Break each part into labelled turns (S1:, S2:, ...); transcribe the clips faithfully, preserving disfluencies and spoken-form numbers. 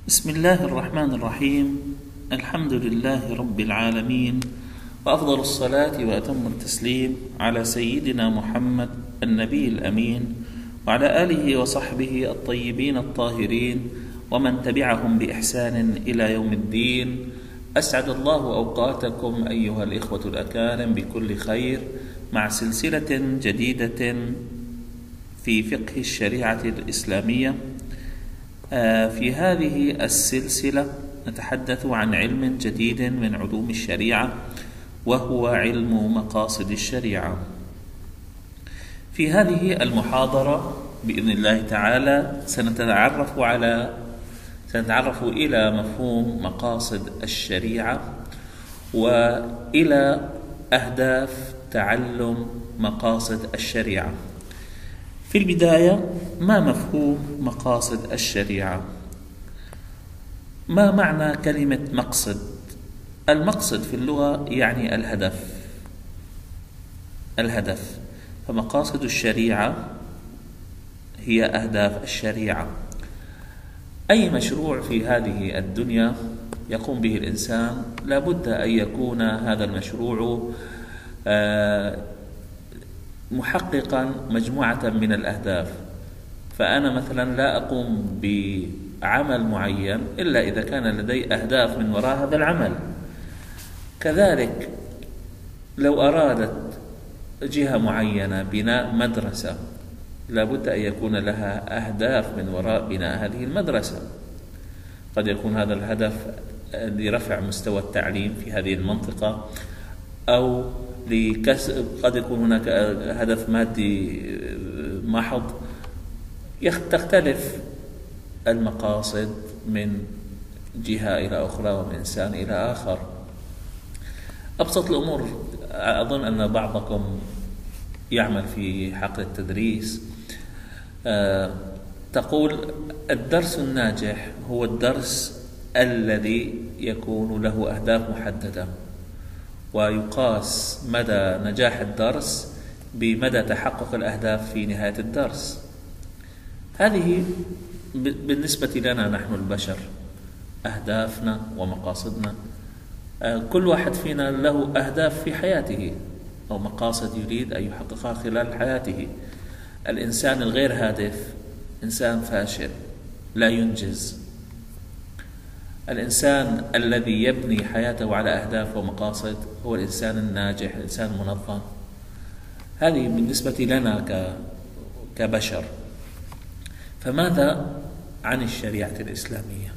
S1: بسم الله الرحمن الرحيم. الحمد لله رب العالمين، وأفضل الصلاة وأتم التسليم على سيدنا محمد النبي الأمين، وعلى آله وصحبه الطيبين الطاهرين، ومن تبعهم بإحسان إلى يوم الدين. أسعد الله أوقاتكم أيها الإخوة الأكارم بكل خير مع سلسلة جديدة في فقه الشريعة الإسلامية. في هذه السلسلة نتحدث عن علم جديد من علوم الشريعة، وهو علم مقاصد الشريعة. في هذه المحاضرة بإذن الله تعالى سنتعرف على سنتعرف إلى مفهوم مقاصد الشريعة وإلى أهداف تعلم مقاصد الشريعة. في البداية، ما مفهوم مقاصد الشريعة؟ ما معنى كلمة مقصد؟ المقصد في اللغة يعني الهدف الهدف فمقاصد الشريعة هي أهداف الشريعة. أي مشروع في هذه الدنيا يقوم به الإنسان لابد أن يكون هذا المشروع آه محققا مجموعة من الأهداف. فأنا مثلا لا أقوم بعمل معين إلا إذا كان لدي أهداف من وراء هذا العمل. كذلك لو أرادت جهة معينة بناء مدرسة لابد أن يكون لها أهداف من وراء بناء هذه المدرسة. قد يكون هذا الهدف لرفع مستوى التعليم في هذه المنطقة، أو لكسب، قد يكون هناك هدف مادي محض. تختلف المقاصد من جهة إلى أخرى ومن إنسان إلى آخر. أبسط الأمور، أظن أن بعضكم يعمل في حقل التدريس، تقول الدرس الناجح هو الدرس الذي يكون له أهداف محددة، ويقاس مدى نجاح الدرس بمدى تحقق الأهداف في نهاية الدرس. هذه بالنسبة لنا نحن البشر أهدافنا ومقاصدنا. كل واحد فينا له أهداف في حياته أو مقاصد يريد أن يحققها خلال حياته. الإنسان الغير هادف إنسان فاشل لا ينجز. الإنسان الذي يبني حياته على أهداف ومقاصد هو الإنسان الناجح، الإنسان المنظم. هذه بالنسبة لنا كبشر. فماذا عن الشريعة الإسلامية؟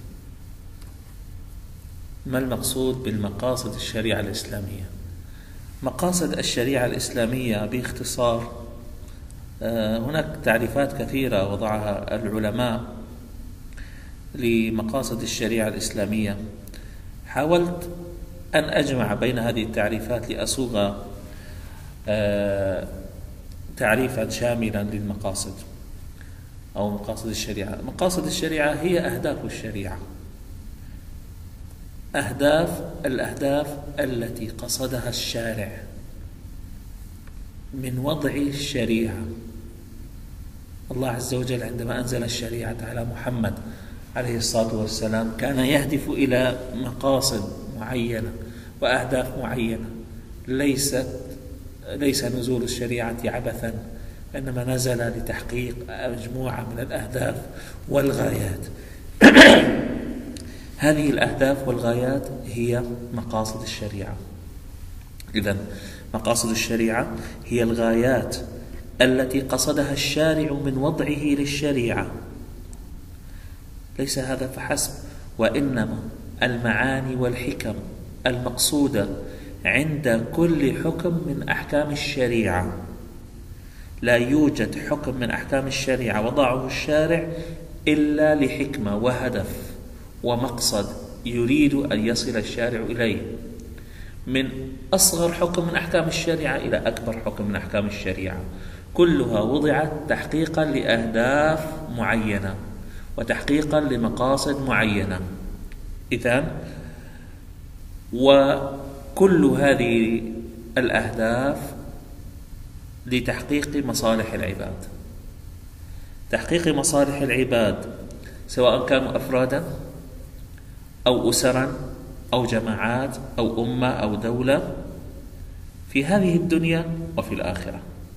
S1: ما المقصود بالمقاصد الشريعة الإسلامية؟ مقاصد الشريعة الإسلامية باختصار، هناك تعريفات كثيرة وضعها العلماء لمقاصد الشريعة الإسلامية. حاولت أن أجمع بين هذه التعريفات لأصوغ تعريفا شاملا للمقاصد أو مقاصد الشريعة. مقاصد الشريعة هي أهداف الشريعة، أهداف الأهداف التي قصدها الشارع من وضع الشريعة. الله عز وجل عندما أنزل الشريعة على محمد عليه الصلاة والسلام كان يهدف إلى مقاصد معينة وأهداف معينة. ليست ليس نزول الشريعة عبثا، إنما نزل لتحقيق مجموعة من الأهداف والغايات. هذه الأهداف والغايات هي مقاصد الشريعة. إذن مقاصد الشريعة هي الغايات التي قصدها الشارع من وضعه للشريعة. ليس هذا فحسب، وإنما المعاني والحكم المقصودة عند كل حكم من أحكام الشريعة. لا يوجد حكم من أحكام الشريعة وضعه الشارع إلا لحكمة وهدف ومقصد يريد أن يصل الشارع إليه، من أصغر حكم من أحكام الشريعة إلى أكبر حكم من أحكام الشريعة. كلها وضعت تحقيقا لأهداف معينة وتحقيقا لمقاصد معينة. إذن وكل هذه الأهداف لتحقيق مصالح العباد. تحقيق مصالح العباد سواء كانوا أفرادا أو أسرا أو جماعات أو أمة أو دولة في هذه الدنيا وفي الآخرة.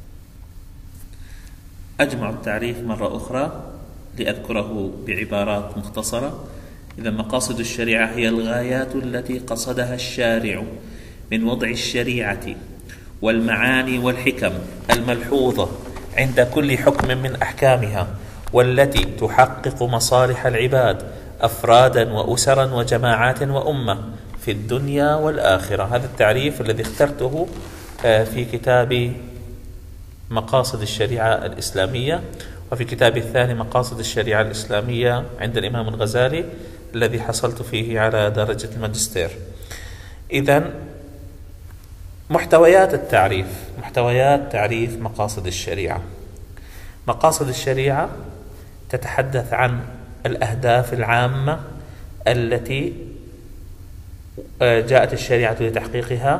S1: أجمع التعريف مرة أخرى لأذكره بعبارات مختصرة. إذا مقاصد الشريعة هي الغايات التي قصدها الشارع من وضع الشريعة والمعاني والحكم الملحوظة عند كل حكم من أحكامها، والتي تحقق مصالح العباد أفرادا وأسرا وجماعات وأمة في الدنيا والآخرة. هذا التعريف الذي اخترته في كتاب مقاصد الشريعة الإسلامية، وفي كتاب الثاني مقاصد الشريعة الإسلامية عند الإمام الغزالي الذي حصلت فيه على درجة الماجستير. إذن محتويات التعريف، محتويات تعريف مقاصد الشريعة. مقاصد الشريعة تتحدث عن الأهداف العامة التي جاءت الشريعة لتحقيقها،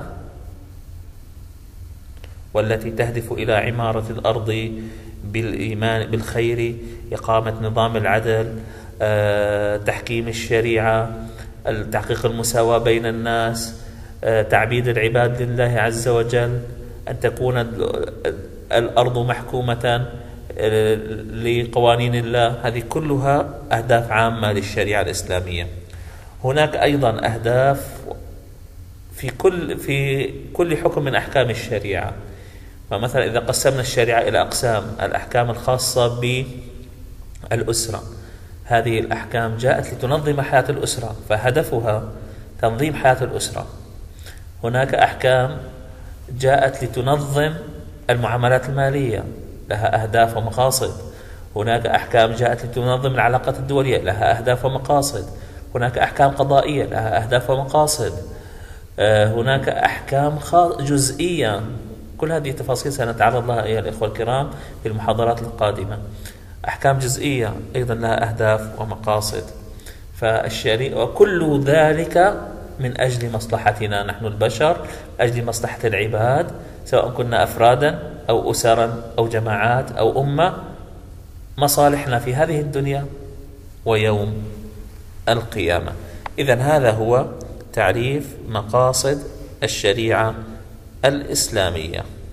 S1: والتي تهدف إلى عمارة الأرض بالإيمان بالخير، إقامة نظام العدل، تحكيم الشريعة، تحقيق المساواة بين الناس، تعبيد العباد لله عز وجل، أن تكون الأرض محكومة لقوانين الله. هذه كلها أهداف عامة للشريعة الإسلامية. هناك أيضا أهداف في كل في كل حكم من أحكام الشريعة. فمثلا إذا قسمنا الشريعة إلى أقسام، الأحكام الخاصة بالأسرة، هذه الأحكام جاءت لتنظم حياة الأسرة، فهدفها تنظيم حياة الأسرة. هناك أحكام جاءت لتنظم المعاملات المالية، لها أهداف ومقاصد. هناك أحكام جاءت لتنظم العلاقات الدولية، لها أهداف ومقاصد. هناك أحكام قضائية لها أهداف ومقاصد. هناك أحكام جزئية. كل هذه التفاصيل سنتعرض لها أيها الإخوة الكرام في المحاضرات القادمة. أحكام جزئية أيضا لها أهداف ومقاصد. فالشريعة وكل ذلك من أجل مصلحتنا نحن البشر، أجل مصلحة العباد، سواء كنا أفرادا أو أسرا أو جماعات أو أمة، مصالحنا في هذه الدنيا ويوم القيامة. إذن هذا هو تعريف مقاصد الشريعة الإسلامية.